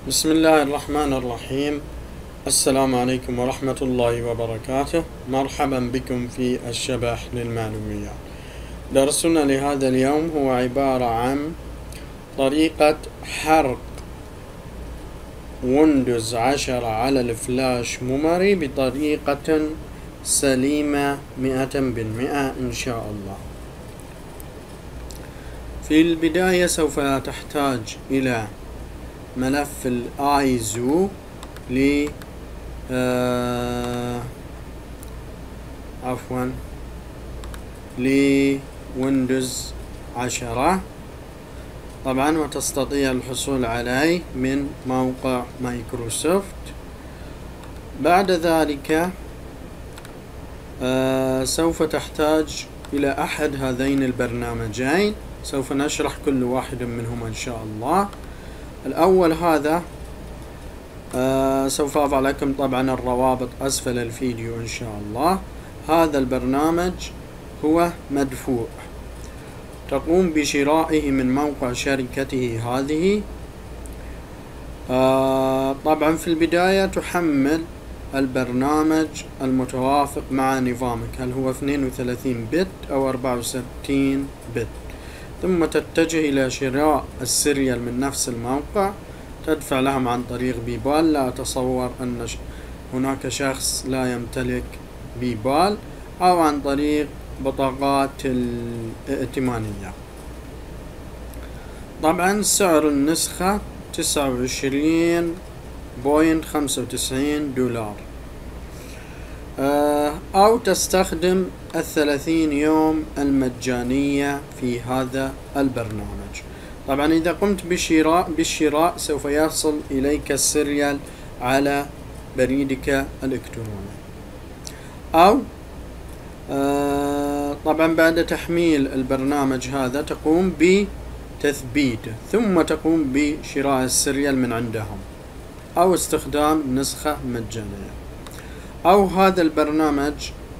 بسم الله الرحمن الرحيم. السلام عليكم ورحمة الله وبركاته. مرحبا بكم في الشبح للمعلوميات. درسنا لهذا اليوم هو عبارة عن طريقة حرق ويندوز 10 على الفلاش ميموري بطريقة سليمة 100% إن شاء الله. في البداية سوف تحتاج إلى ملف الايزو لويندوز 10 طبعا، وتستطيع الحصول عليه من موقع مايكروسوفت. بعد ذلك سوف تحتاج إلى أحد هذين البرنامجين، سوف نشرح كل واحد منهما إن شاء الله. الأول هذا سوف أضع لكم طبعا الروابط أسفل الفيديو إن شاء الله. هذا البرنامج هو مدفوع، تقوم بشرائه من موقع شركته هذه. طبعا في البداية تحمل البرنامج المتوافق مع نظامك، هل هو 32 بت أو 64 بت، ثم تتجه إلى شراء السيريال من نفس الموقع، تدفع لهم عن طريق بيبال. لا أتصور أن هناك شخص لا يمتلك بيبال، أو عن طريق بطاقات الائتمانية. طبعا سعر النسخة 29.95 دولار، أو تستخدم 30 يوم المجانية في هذا البرنامج. طبعا إذا قمت بالشراء سوف يصل إليك السيريال على بريدك الإلكتروني، أو طبعا بعد تحميل البرنامج هذا تقوم بتثبيته، ثم تقوم بشراء السيريال من عندهم، أو استخدام نسخة مجانية. أو هذا البرنامج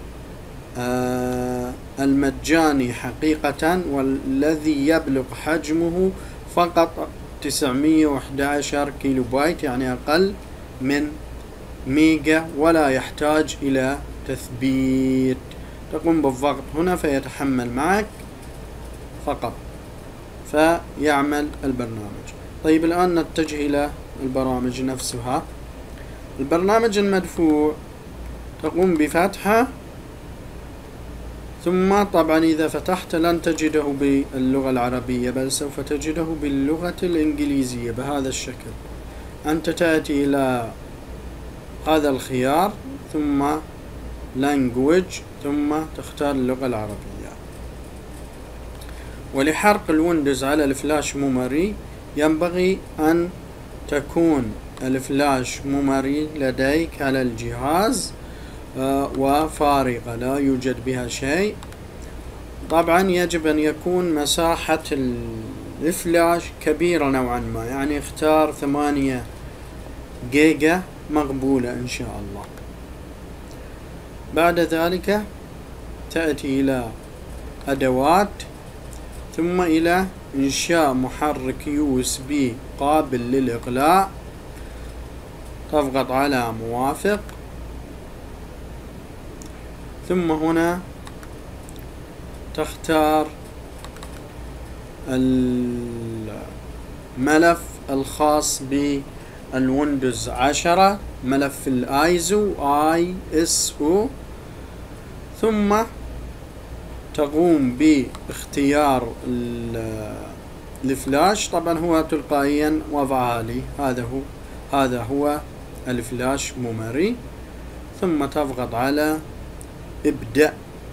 المجاني حقيقة، والذي يبلغ حجمه فقط 911 كيلو بايت، يعني أقل من ميجا، ولا يحتاج إلى تثبيت. تقوم بالضغط هنا فيتحمل معك فقط، فيعمل البرنامج. طيب الآن نتجه إلى البرامج نفسها. البرنامج المدفوع تقوم بفتحه، ثم طبعا إذا فتحت لن تجده باللغة العربية، بل سوف تجده باللغة الإنجليزية بهذا الشكل. أنت تأتي إلى هذا الخيار، ثم language، ثم تختار اللغة العربية. ولحرق الويندوز على الفلاش ميموري ينبغي أن تكون الفلاش ميموري لديك على الجهاز وفارغة، لا يوجد بها شيء. طبعا يجب أن يكون مساحة الفلاش كبيرة نوعا ما، يعني اختار 8 جيجا مقبولة إن شاء الله. بعد ذلك تأتي إلى أدوات، ثم إلى إنشاء محرك USB قابل للإقلاع، تضغط على موافق، ثم هنا تختار الملف الخاص بالويندوز 10، ملف الايزو ISO، ثم تقوم باختيار الفلاش. طبعا هو تلقائيا وضعها لي، هذا هو الفلاش ميموري، ثم تضغط على ابدأ،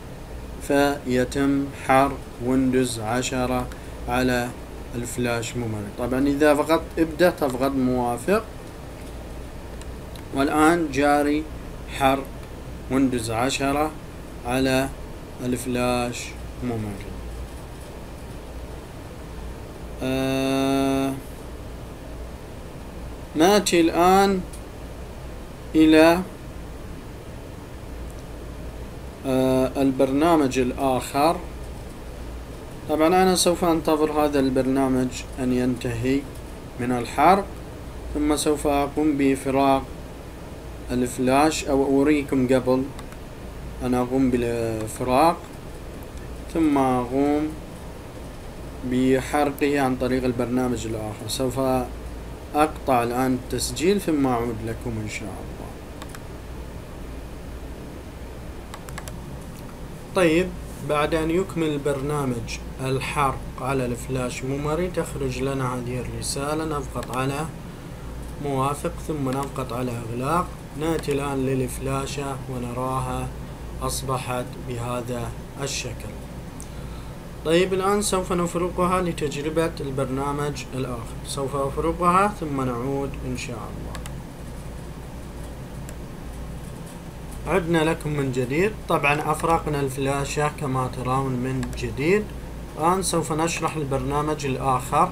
فيتم حرق ويندوز 10 على الفلاش ميموري. طبعا إذا ضغطت ابدأ تضغط موافق، والآن جاري حرق ويندوز 10 على الفلاش ميموري. نأتي الآن إلى البرنامج الآخر. طبعا أنا سوف أنتظر هذا البرنامج أن ينتهي من الحرق، ثم سوف أقوم بفراغ الفلاش، أو أريكم قبل أن أقوم بالفراغ، ثم أقوم بحرقه عن طريق البرنامج الآخر. سوف أقطع الآن التسجيل ثم أعود لكم إن شاء الله. طيب، بعد أن يكمل البرنامج الحرق على الفلاش ميموري تخرج لنا هذه الرسالة، نضغط على موافق ثم نضغط على إغلاق. نأتي الآن للفلاشة ونراها أصبحت بهذا الشكل. طيب، الآن سوف نفرغها لتجربة البرنامج الآخر. سوف أفرغها ثم نعود إن شاء الله. عدنا لكم من جديد. طبعا أفرغنا الفلاشة كما ترون من جديد. الآن سوف نشرح البرنامج الآخر،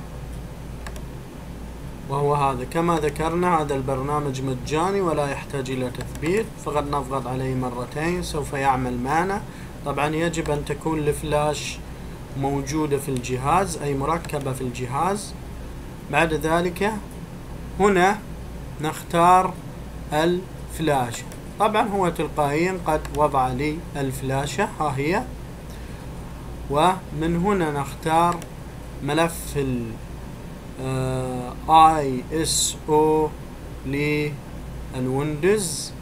وهو هذا. كما ذكرنا هذا البرنامج مجاني ولا يحتاج إلى تثبيت، فقط نضغط عليه مرتين سوف يعمل معنا. طبعا يجب أن تكون الفلاش موجودة في الجهاز، أي مركبة في الجهاز. بعد ذلك هنا نختار الفلاشة. طبعا هو تلقائيا قد وضع لي الفلاشة، ها هي. ومن هنا نختار ملف ال ISO للويندوز.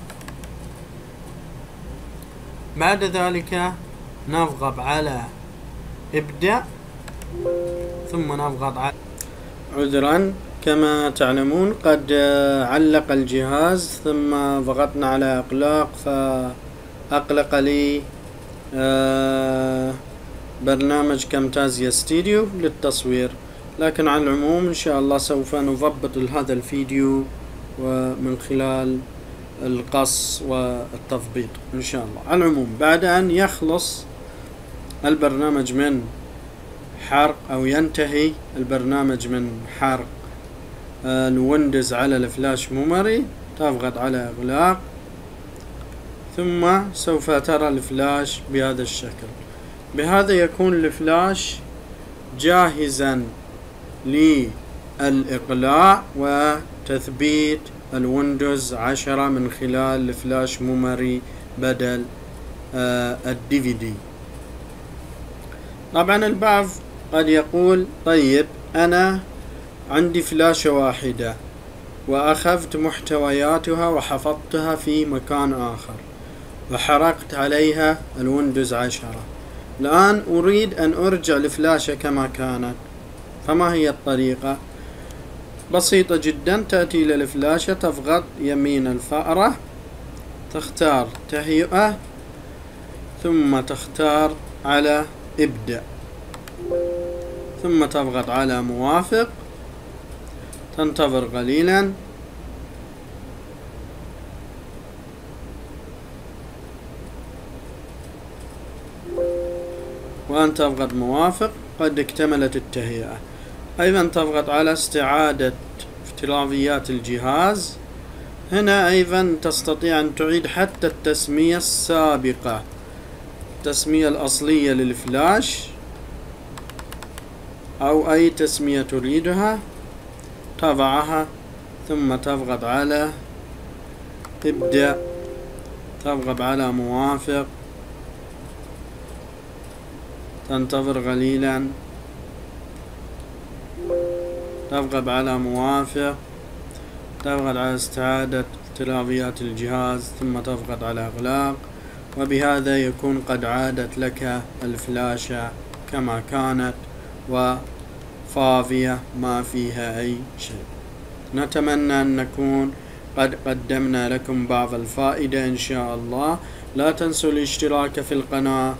بعد ذلك نضغط على ابدأ ثم نضغط على عذرا، كما تعلمون قد علق الجهاز ثم ضغطنا على اقلاق فأقلق لي برنامج كامتازيا ستوديو للتصوير. لكن على العموم إن شاء الله سوف نضبط هذا الفيديو ومن خلال القص والتضبيط إن شاء الله. على العموم بعد أن يخلص البرنامج من حرق أو ينتهي البرنامج من حرق الويندوز على الفلاش ميموري تضغط على إغلاق، ثم سوف ترى الفلاش بهذا الشكل. بهذا يكون الفلاش جاهزا للإقلاع وتثبيت الويندوز 10 من خلال الفلاش ميموري بدل الDVD. طبعا البعض قد يقول طيب أنا عندي فلاشة واحدة وأخذت محتوياتها وحفظتها في مكان آخر وحرقت عليها الويندوز 10، الآن أريد أن أرجع الفلاشة كما كانت، فما هي الطريقة؟ بسيطة جدا. تأتي إلى الفلاشة، تضغط يمين الفأرة، تختار تهيئة، ثم تختار على ابدأ، ثم تضغط على موافق، تنتظر قليلا، وأن تضغط موافق. قد اكتملت التهيئة. أيضا تضغط على استعادة افتراضيات الجهاز. هنا أيضا تستطيع أن تعيد حتى التسمية السابقة، التسمية الأصلية للفلاش أو أي تسمية تريدها تضعها، ثم تضغط على ابدأ، تضغط على موافق، تنتظر قليلا، تضغط على موافق، تضغط على استعادة افتراضيات الجهاز، ثم تضغط على إغلاق. وبهذا يكون قد عادت لك الفلاشة كما كانت وفاضية ما فيها أي شيء. نتمنى أن نكون قد قدمنا لكم بعض الفائدة إن شاء الله. لا تنسوا الاشتراك في القناة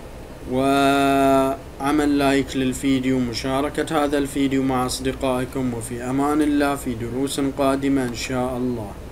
وعمل لايك للفيديو ومشاركة هذا الفيديو مع أصدقائكم، وفي أمان الله في دروس قادمة إن شاء الله.